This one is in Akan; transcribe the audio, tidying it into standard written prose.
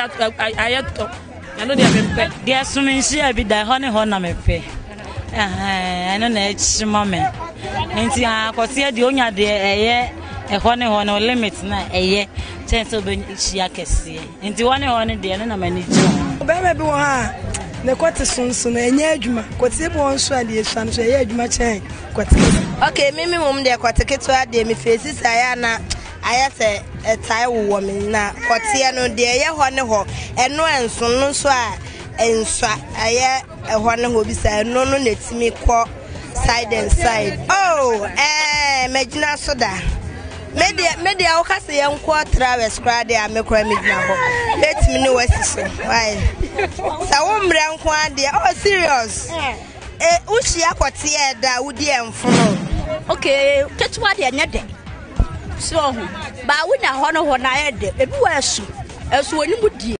ayato I know they have been Dear Suminsi, I be the honey honor me pay. I know it's moment. And see, I consider the owner there a honey honor limit na a year. Chance of she can see. And the one honor the other manager. Baby, the quarter soon, and Yajma, whatever one swell is some say Yajma chain. Okay, Mimi Mum, they quite a kid to add me faces. I say a Thai woman now. What's here no dear, honey ho, and no and so no swag. And so I one who be said, no, let's me call side and side. Oh, Magna Soda. Media, I'll cast a young quarters crowd there. Make me now. Let me know what's why. So, brown quan, dear, oh, serious. Ushia quartier that would be okay, catch what you're not there. So, but we now honor when I had it. It was as when you would.